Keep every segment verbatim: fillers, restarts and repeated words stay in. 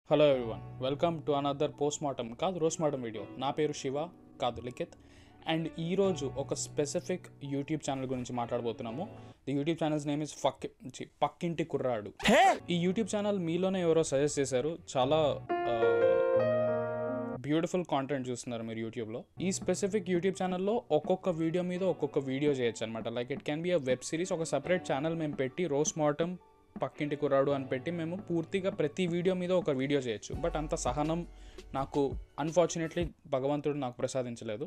Hello everyone, welcome to another postmortem కాదు roastmortem video. నా పేరు శివ కాదు లిఖిత్. అండ్ ఈరోజు ఒక స్పెసిఫిక్ యూట్యూబ్ ఛానల్ గురించి మాట్లాడబోతున్నాము. The YouTube channel's name is ఫక్ పక్కింటి కుర్రాడు. ఈ యూట్యూబ్ ఛానల్ మీలోనే ఎవరో సజెస్ట్ చేశారు. చాలా బ్యూటిఫుల్ కాంటెంట్ చూస్తున్నారు మీరు యూట్యూబ్లో. ఈ స్పెసిఫిక్ యూట్యూబ్ ఛానల్లో ఒక్కొక్క వీడియో మీద ఒక్కొక్క వీడియో చేయొచ్చు అనమాట. Like it can be a web series. ఒక సపరేట్ ఛానల్ మేము పెట్టి రోస్ట్మార్టం పక్కింటి కుర్రాడు అని పెట్టి మేము పూర్తిగా ప్రతి వీడియో మీద ఒక వీడియో చేయొచ్చు. బట్ అంత సహనం నాకు అన్ఫార్చునేట్లీ భగవంతుడు నాకు ప్రసాదించలేదు.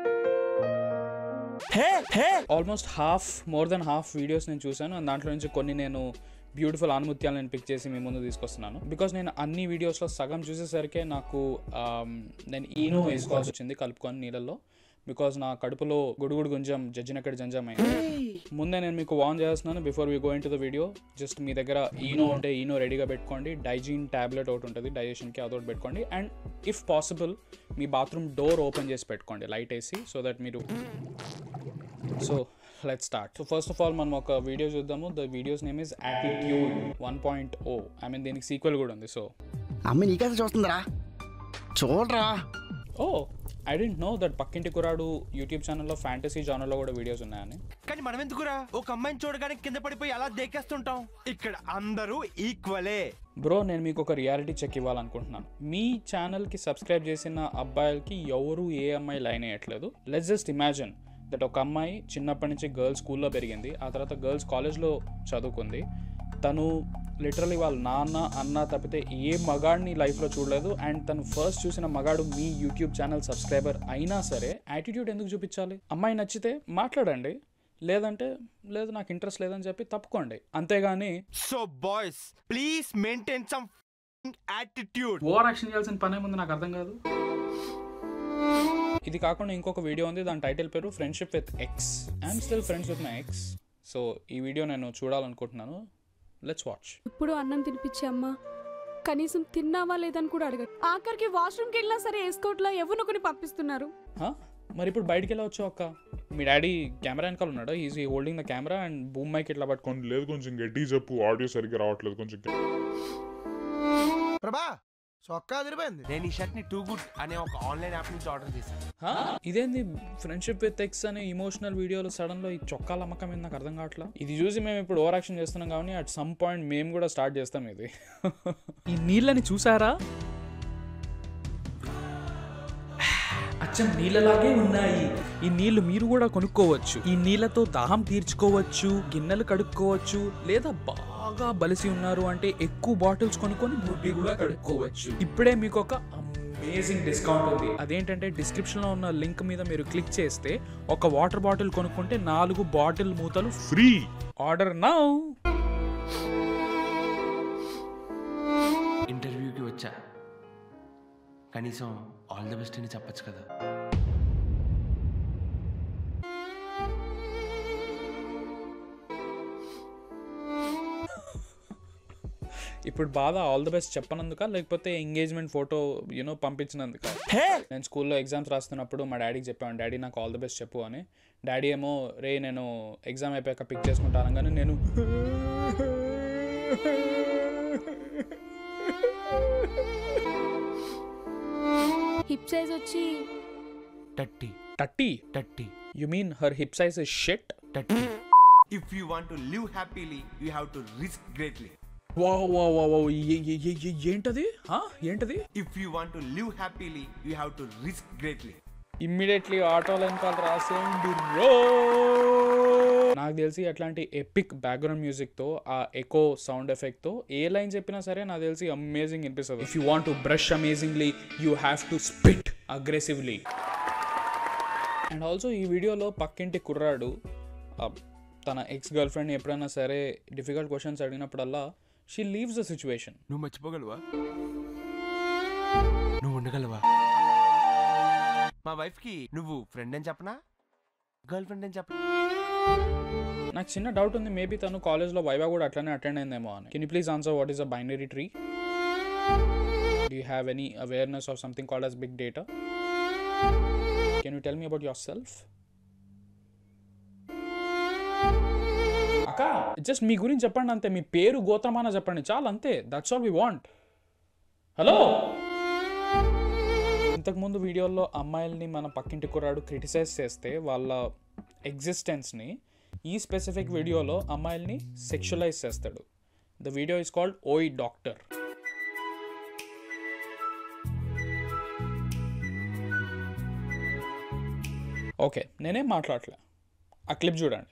Almost half more than half videos నేను చూశాను. అండ్ దాంట్లో నుంచి కొన్ని నేను బ్యూటిఫుల్ ఆనుమత్యాలు నేను పిక్ చేసి మీ ముందు తీసుకొస్తున్నాను. బికాస్ నేను అన్ని వీడియోస్లో సగం చూసేసరికి నాకు నేను ఈనో వేసుకోవాల్సి వచ్చింది కలుపుకొని నీళ్ళల్లో. బికాజ్ నా కడుపులో గుడుగుడు గుంజం జజ్జినక్కడ జంజం అయింది. ముందే నేను మీకు వార్న్ చేస్తున్నాను before we go into the video. Just మీ దగ్గర ఈనో ఉంటే ఈనో రెడీగా పెట్టుకోండి. డైజీన్ ట్యాబ్లెట్ ఒకటి ఉంటుంది డైజెషన్కి, అదొకటి పెట్టుకోండి. అండ్ ఇఫ్ పాసిబుల్ మీ బాత్రూమ్ డోర్ ఓపెన్ చేసి పెట్టుకోండి లైట్ వేసి, సో దట్ మీరు. So let's start. So first of all మనం ఒక వీడియో చూద్దాము. The video's name is attitude one point O. I mean దీనికి సీక్వెల్ కూడా ఉంది. సో అమ్మ నీకే చూస్తుందిరా, చూడరా. Oh I don't know that Pakkinti Kurradu YouTube ఛానల్లో ఫ్యాంటసీ జానర్లో కూడా వీడియోస్ ఉన్నాయని. కానీ మనం ఎందుకురా ఒక అమ్మాయిని చూడగానే కింద పడిపోయి అలా దేకేస్తుంటాం? ఇక్కడ అందరూ ఈక్వలే బ్రో. నేను మీకు ఒక రియాలిటీ చెక్ ఇవ్వాలనుకుంటున్నాను. మీ ఛానల్కి సబ్స్క్రైబ్ చేసిన అబ్బాయిలకి ఎవరు ఏ అమ్మాయి లైన్ వేయట్లేదు. లెట్స్ జస్ట్ ఇమాజిన్ దట్ ఒక అమ్మాయి చిన్నప్పటి నుంచి గర్ల్స్ స్కూల్లో పెరిగింది, ఆ తర్వాత గర్ల్స్ కాలేజ్లో చదువుకుంది. తను లిటరలీ వాళ్ళ నాన్న అన్న తప్పితే ఏ మగాడిని లైఫ్లో చూడలేదు. అండ్ తను ఫస్ట్ చూసిన మగాడు మీ యూట్యూబ్ ఛానల్ సబ్స్క్రైబర్ అయినా సరే యాటిట్యూడ్ ఎందుకు చూపించాలి? అమ్మాయి నచ్చితే మాట్లాడండి, లేదంటే లేదు నాకు ఇంట్రెస్ట్ లేదని చెప్పి తప్పుకోండి, అంతేగాని. So boys please maintain some attitude. Over action చేయాల్సిన పనే ముందు నాకు అర్థం కాదు. ఇది కాకుండా ఇంకొక వీడియో ఉంది, దాని టైటిల్ పేరు friendship with ex. I'm still friends with my ex. So ఈ వీడియో నేను చూడాలనుకుంటున్నాను. Let's watch. ఇప్పుడు అన్నం తినిపించే అమ్మ కనీసం తిన్నావా లేదని కూడా అడగదు. ఆఖరికి వాష్రూమ్కి వెళ్ళినా సరే ఎస్కోట్లో ఎవరు కొని పంపిస్తున్నారు. మరి ఇప్పుడు బయటికి వెళ్ళి వచ్చావు అక్క? మీ డాడీ కెమెరా వెనకాల ఉన్నాడు, easy holding the camera and boom mic ఇట్లా పట్టుకోండి. లేదు కొంచెం గట్టి చెప్పు, ఆడియో సరిగ్గా రావట్లేదు కొంచెం. ప్రభా చొక్కా అదిరిపోయింది. నేను ఈ షర్ట్ ని టూ గుడ్ అనే ఒక ఆన్లైన్ యాప్ నుంచి ఆర్డర్ చేశాను. ఇదేంది ఫ్రెండ్షిప్ విత్ ఎక్స్ అనే ఇమోషనల్ వీడియోలో సడన్ లో ఈ చొక్కాల అమ్మకం ఏంది నాకు అర్థం కావట్లా. ఇది చూసి మేము ఇప్పుడు ఓవర్ యాక్షన్ చేస్తున్నాం కాబట్టి అట్ సమ్ పాయింట్ మేము కూడా స్టార్ట్ చేస్తాం ఇది. ఈ నీళ్ళని చూసారా? అచ్చం నీళ్ళలాగే ఉన్నాయి. ఈ నీళ్లు మీరు కూడా కొనుక్కోవచ్చు. ఈ నీళ్లతో దాహం తీర్చుకోవచ్చు, గిన్నెలు కడుక్కోవచ్చు, లేదా బాగా బలిసి ఉన్నారు అంటే ఎక్కువ బాటిల్స్ కొనుక్కొని బుడ్డి కూడా కడుక్కోవచ్చు. ఇప్పుడే మీకు ఒక అమేజింగ్ డిస్కౌంట్ ఉంది. అదేంటంటే డిస్క్రిప్షన్ లో ఉన్న లింక్ మీద మీరు క్లిక్ చేస్తే ఒక వాటర్ బాటిల్ కొనుక్కుంటే నాలుగు బాటిల్ మూతలు ఫ్రీ. Order now. ఇంటర్వ్యూకి వచ్చా, కనీసం ఆల్ ది బెస్ట్ అని చెప్పచ్చు కదా. ఇప్పుడు బాధ ఆల్ ది బెస్ట్ చెప్పనందుక, లేకపోతే ఎంగేజ్మెంట్ ఫోటో యూనో పంపించినందుక? నేను స్కూల్లో ఎగ్జామ్స్ రాస్తున్నప్పుడు మా డాడీకి చెప్పాను, డాడీ నాకు ఆల్ ది బెస్ట్ చెప్పు అని. డాడీ ఏమో రే నేను ఎగ్జామ్ అయిపోయాక పిక్ చేసుకుంటాను, కానీ నేను హిప్ సైజ్ వచ్చి thirty thirty thirty you mean her hip size is shit? Thirty. If you want to live happily you have to risk greatly. వా వా వా వా ఏంటది ఏంటది? If you want to live happily you have to risk greatly. Immediately ఆటోలో వెనకాల రాసేయండి రో. నాకు తెలిసి అట్లాంటి ఎపిక్ బ్యాక్గ్రౌండ్ మ్యూజిక్తో, ఆ ఎకో సౌండ్ ఎఫెక్ట్తో ఏ లైన్ చెప్పినా సరే నాకు తెలిసి అమేజింగ్ అనిపిస్తుంది. If you want to brush amazingly you have to spit aggressively. And also ఈ వీడియోలో పక్కింటి కుర్రాడు తన ఎక్స్ గర్ల్ ఫ్రెండ్ ఎప్పుడైనా సరే డిఫికల్ట్ క్వశ్చన్స్ అడిగినప్పుడల్లా షీ లీవ్స్ ద సిచ్యువేషన్. నువ్వు మర్చిపోగలవా? నువ్వు ఉండగలవా? మా వైఫ్ కి నువ్వు ఫ్రెండ్ అని చెప్పనా, గర్ల్ ఫ్రెండ్ అని చెప్పనా? నాకు చిన్న డౌట్ ఉంది, మేబీ తను కాలేజ్లో వైవా కూడా అట్లనే అటెండ్ అయిందేమో అని. Can you please answer what is a binary tree? Do you have any awareness of something called as big data? Can you tell me about yourself? అక్క just మీ గురించి చెప్పండి అంతే, మీ పేరు గోత్రమాన చెప్పండి చాలు, అంతే. That's all we want. Hello, ఇంతకుముందు వీడియోల్లో అమ్మాయిల్ని మన పక్కింటి కుర్రాడు క్రిటిసైజ్ చేస్తే వాళ్ళ ఎగ్జిస్టెన్స్ని, ఈ స్పెసిఫిక్ వీడియోలో అమ్మాయిల్ని సెక్షువలైజ్ చేస్తాడు. The video is called oi doctor. Okay, నేనేం మాట్లాడలే, ఆ క్లిప్ చూడండి.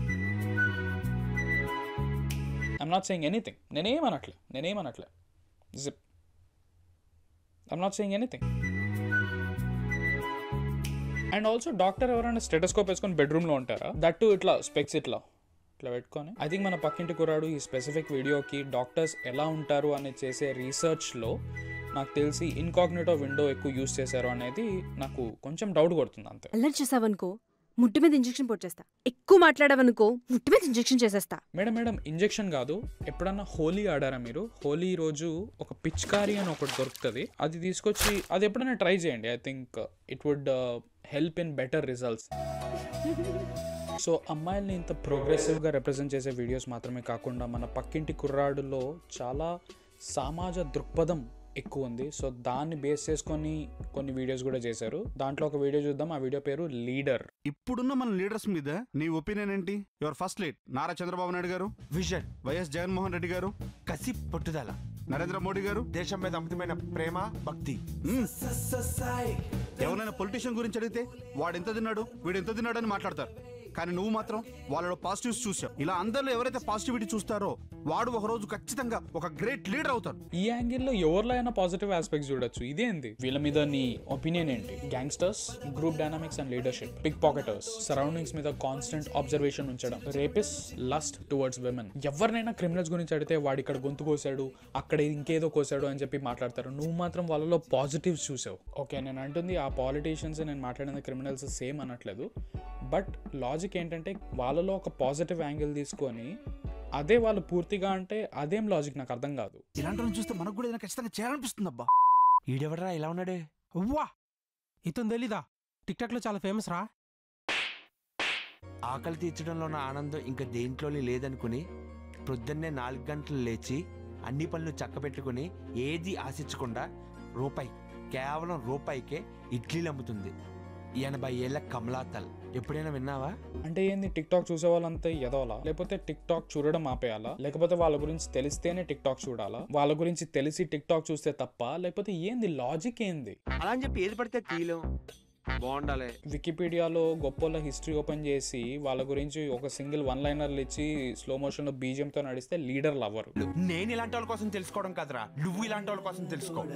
I'm not saying anything. నేనేమనట్లే నేనేమనట్లే zip. I'm not saying anything. And also doctor ఎవరైనా స్టెటోస్కోప్ వేసుకొని బెడ్రూమ్లో ఉంటారా? దట్ టు ఇట్లా స్పెక్స్ ఇట్లా ఇట్లా పెట్టుకొని. ఐ థింక్ మన పక్కింటి కుర్రాడు ఈ స్పెసిఫిక్ వీడియోకి డాక్టర్స్ ఎలా ఉంటారు అని చేసే రీసెర్చ్లో నాకు తెలిసి ఇన్కాగ్నిటో విండో ఎక్కువ యూజ్ చేశారు అనేది నాకు కొంచెం డౌట్ కొడుతుంది. అంతే. అల్లరి చేసావనుకో ముట్టి మీద ఇంజెక్షన్ పొట్టేస్తా. ఎక్కువ మాట్లాడావనుకో ముట్టి మీద ఇంజెక్షన్ చేసేస్తా. మేడం మేడం ఇంజెక్షన్ కాదు. ఎప్పుడన్నా హోలీ ఆడారా మీరు? హోలీ రోజు ఒక పిచ్కారీ అని ఒకటి దొరుకుతుంది, అది తీసుకొచ్చి అది ఎప్పుడైనా ట్రై చేయండి. I think it would help in better results. So అమ్మాయిల్ని ఇంత ప్రోగ్రెసివ్గా రిప్రజెంట్ చేసే వీడియోస్ మాత్రమే కాకుండా మన పక్కింటి కుర్రాడులో చాలా సమాజ దృక్పథం ఎక్కువ ఉంది. సో దాన్ని బేస్ చేసుకొని కొన్ని వీడియోస్ కూడా చేశారు. దాంట్లో ఒక వీడియో చూద్దాం. ఆ వీడియో పేరు లీడర్. ఇప్పుడున్న మన లీడర్స్ మీద నీ ఒపీనియన్ ఏంటి? Your first lead Nara Chandrababu Naidu garu, vision YS Jaganmohan Reddy గారు, కసి పట్టుదల, నరేంద్ర మోడీ గారు, దేశం మీద అమితమైన ప్రేమ భక్తి. ఎవరైనా పొలిటీషియన్ గురించి అడిగితే వాడు ఎంత తిన్నాడు వీడు ఎంత తిన్నాడు అని మాట్లాడతారు. కానీ నువ్వు మాత్రం వాళ్ళలో పాజిటివ్స్ చూసావు. ఇలా అందరిలో ఎవరైతే పాజిటివిటీ చూస్తారో వాడు ఒక రోజు ఖచ్చితంగా ఒక గ్రేట్ లీడర్ అవుతాడు. ఈ యాంగిల్లో ఎవరిలో అయినా పాజిటివ్ ఆస్పెక్ట్స్ చూడొచ్చు. ఇదేంది వీళ్ళ మీద నీ ఒపీనియన్ ఏంటి? Gangsters, group dynamics and leadership, pickpocketers, surroundings మీద కాన్స్టెంట్ అబ్జర్వేషన్ ఉంచడం, రేపిస్, లస్ట్ టువర్డ్స్ విమెన్. ఎవరినైనా క్రిమినల్స్ గురించి అడిగితే వాడు ఇక్కడ గొంతు కోసాడు, అక్కడ ఇంకేదో కోసాడు అని చెప్పి మాట్లాడతారు. నువ్వు మాత్రం వాళ్ళలో పాజిటివ్స్ చూసావు. ఓకే, నేను అంటుంది ఆ పాలిటీషియన్స్, నేను మాట్లాడిన క్రిమినల్స్ సేమ్ అనట్లేదు. బట్ లాజిక్ ఏంటంటే వాళ్ళలో ఒక పాజిటివ్ యాంగిల్ తీసుకొని అదే వాళ్ళు పూర్తిగా అంటే అదేం లాజిక్ నాకు అర్థం కాదు. ఇలాంటి చూస్తే మనకు కూడా ఖచ్చితంగా చేయాలనిపిస్తుంది. అబ్బా ఈడెవడరా ఇలా ఉన్నాడే? అవ్వా ఇతను తెలీదా? టిక్ టాక్ లో చాలా ఫేమస్ రా. ఆకలి తీర్చడంలో ఉన్న ఆనందం ఇంకా దేంట్లోనే లేదనుకుని పొద్దున్నే నాలుగు గంటలు లేచి అన్ని పనులు చక్కబెట్టుకుని ఏది ఆశించకుండా రూపాయి, కేవలం రూపాయికే ఇడ్లీలు అమ్ముతుంది. ఎనభై ఏళ్ళ కమలాతల్. ఎప్పుడైనా విన్నావా? అంటే ఏంది, టిక్ టాక్ చూసే వాళ్ళంతా ఎదవాలా? లేకపోతే టిక్ టాక్ చూడడం ఆపేయాలా? లేకపోతే వాళ్ళ గురించి తెలిస్తేనే టిక్ టాక్ చూడాలా? వాళ్ళ గురించి తెలిసి టిక్ టాక్ చూస్తే తప్ప? లేకపోతే ఏంది లాజిక్? ఏంది అలా అని చెప్పి ఏది పడితే తీయలేం. బాగుండాలి. వికీపీడియాలో గొప్పల హిస్టరీ ఓపెన్ చేసి వాళ్ళ గురించి ఒక సింగిల్ వన్ లైనర్లు ఇచ్చి స్లో మోషన్ లో బీజియంతో నడిస్తే లీడర్లు అవ్వరు. నేను ఇలాంటి వాళ్ళ కోసం తెలుసుకోవడం కాదురా, నువ్వు ఇలాంటి వాళ్ళ కోసం తెలుసుకో.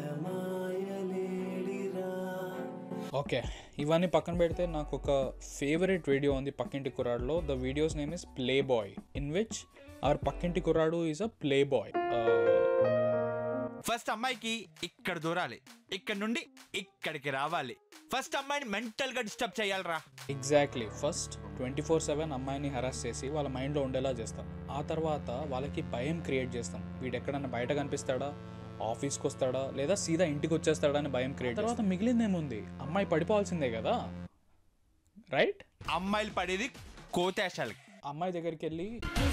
ఓకే, ఇవన్నీ పక్కన పెడితే నాకు ఒక ఫేవరెట్ వీడియో ఉంది పక్కింటి కుర్రాడులో. The video's name is playboy, in which our Pakkinti Kurradu is a playboy. First అమ్మాయికి ఇక్కడ దూరాలి, ఇక్కడ నుండి ఇక్కడికి రావాలి. ఫస్ట్ అమ్మాయిని మెంటల్ గా డిస్టర్బ్ చేయాలరా. Exactly. First twenty four seven అమ్మాయిని హెరాస్ చేసి వాళ్ళ మైండ్లో ఉండేలా చేస్తాం. ఆ తర్వాత వాళ్ళకి భయం క్రియేట్ చేస్తాం. వీడు ఎక్కడన్నా బయట కనిపిస్తాడా, ఆఫీస్కి వస్తాడా, లేదా సీదా ఇంటికి వచ్చేస్తాడా అని భయం క్రియేట్. తర్వాత మిగిలిందేముంది, అమ్మాయి పడిపోవాల్సిందే కదా, రైట్? అమ్మాయిలు పడేది కోతేశాలకి. అమ్మాయి దగ్గరికి వెళ్ళి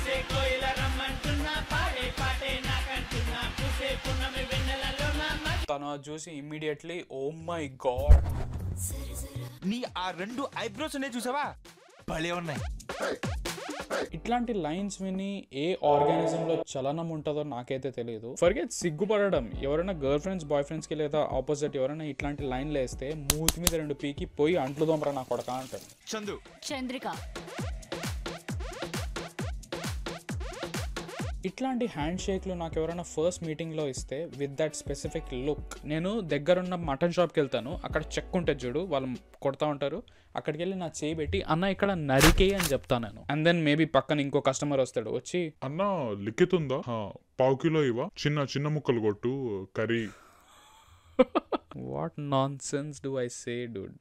తను చూసి ఇమ్మీడియట్లీ ఓ మై గాడ్, నీ ఆ రెండు ఐబ్రోస్ ఉన్నాయి చూసావా, భలే ఉన్నాయి. ఇట్లాంటి లైన్స్ విని ఏ ఆర్గానిజం లో చలనం ఉంటుందో నాకైతే తెలియదు. ఫర్గెట్ సిగ్గుపడడం. ఎవరైనా గర్ల్ ఫ్రెండ్స్, బాయ్ ఫ్రెండ్స్ కి లేదా ఆపోజిట్ ఎవరైనా ఇట్లాంటి లైన్లు వేస్తే మూతి మీద రెండు పీకి పోయి అంట్లు దొంపరా నా కొడక అంటాడు. చందు, చంద్రిక. ఇట్లాంటి హ్యాండ్ షేక్లు నాకు ఎవరైనా ఫస్ట్ మీటింగ్లో ఇస్తే విత్ దట్ స్పెసిఫిక్ లుక్, నేను దగ్గరున్న మటన్ షాప్కి వెళ్తాను, అక్కడ చెక్ ఉంటుంది చూడు, వాళ్ళు కొడతా ఉంటారు, అక్కడికి వెళ్ళి నా చేయి పెట్టి అన్న ఇక్కడ నరికే అని చెప్తాను నేను. అండ్ దెన్ మేబీ పక్కన ఇంకో కస్టమర్ వస్తాడు, వచ్చి అన్న లిఖితుందా, పావు కిలో ఇవా, చిన్న చిన్న ముక్కలు కొట్టు curry. What nonsense do I say dude?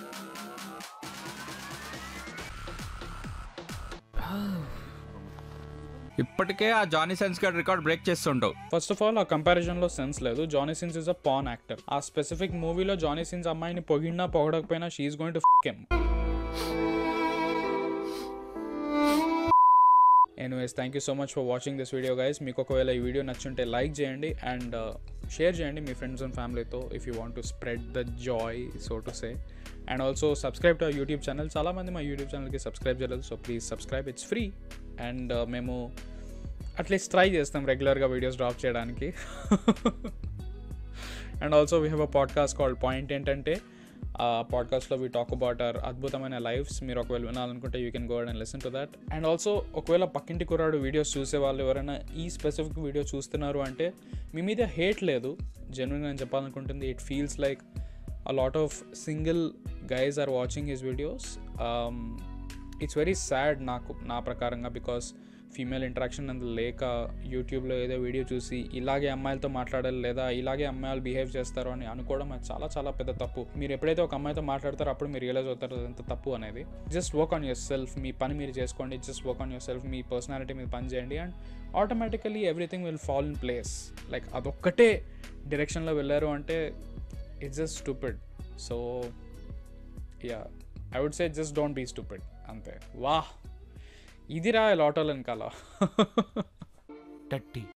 ఇప్పటికే ఆ జానీ సెన్స్ గారి రికార్డ్ బ్రేక్ చేస్తుంటావు. ఫస్ట్ ఆఫ్ ఆల్ ఆ కంపారిజన్ లో సెన్స్ లేదు. Johnny Sins is a porn actor. ఆ స్పెసిఫిక్ మూవీలో జానీ సిన్స్ అమ్మాయిని పొగిడినా పొగడకపోయినా she is going to fuck him. Anyways thank you so much for watching this video guys. మీకు ఒకవేళ ఈ వీడియో నచ్చుంటే లైక్ చేయండి అండ్ షేర్ చేయండి మీ ఫ్రెండ్స్ అండ్ ఫ్యామిలీతో if you want to spread the joy so to say. And also subscribe to YouTube channel. చాలామంది మా యూట్యూబ్ ఛానల్కి సబ్స్క్రైబ్ చేయలేదు, so please subscribe, it's free. And మేము అట్లీస్ట్ ట్రై చేస్తాం రెగ్యులర్గా వీడియోస్ డ్రాప్ చేయడానికి. And also we have a podcast called point. ఏంటంటే ఆ పాడ్కాస్ట్లో వీ టాక్ అబౌట్ అవర్ అద్భుతమైన లైఫ్స్. మీరు ఒకవేళ వినాలనుకుంటే you can go and listen to that. And also ఒకవేళ పక్కింటి కుర్రాడు వీడియోస్ చూసే వాళ్ళు ఎవరైనా ఈ స్పెసిఫిక్ వీడియో చూస్తున్నారు అంటే మీ మీద హేట్ లేదు, జెన్యున్గా నేను చెప్పాలనుకుంటుంది. It feels like a lot of single guys are watching his videos. um, it's very sad నాకు నా ప్రకారంగా, బికాస్ ఫీమేల్ ఇంటరాక్షన్ అంత లేక యూట్యూబ్లో ఏదో వీడియో చూసి ఇలాగే అమ్మాయిలతో మాట్లాడాలి లేదా ఇలాగే అమ్మాయిలు బిహేవ్ చేస్తారు అని అనుకోవడం అది చాలా చాలా పెద్ద తప్పు. మీరు ఎప్పుడైతే ఒక అమ్మాయితో మాట్లాడతారో అప్పుడు మీరు రియలైజ్ అవుతారు అదంత తప్పు అనేది. Just work on yourself, మీ పని మీరు చేసుకోండి. Just work on yourself, మీ పర్సనాలిటీ మీద పని చేయండి and automatically everything will fall in place. Like అదొక్కటే డైరెక్షన్లో వెళ్ళారు అంటే it's just stupid. So yeah, I would say just don't be stupid ante. Wow, idira a lot of venkala. టట్టి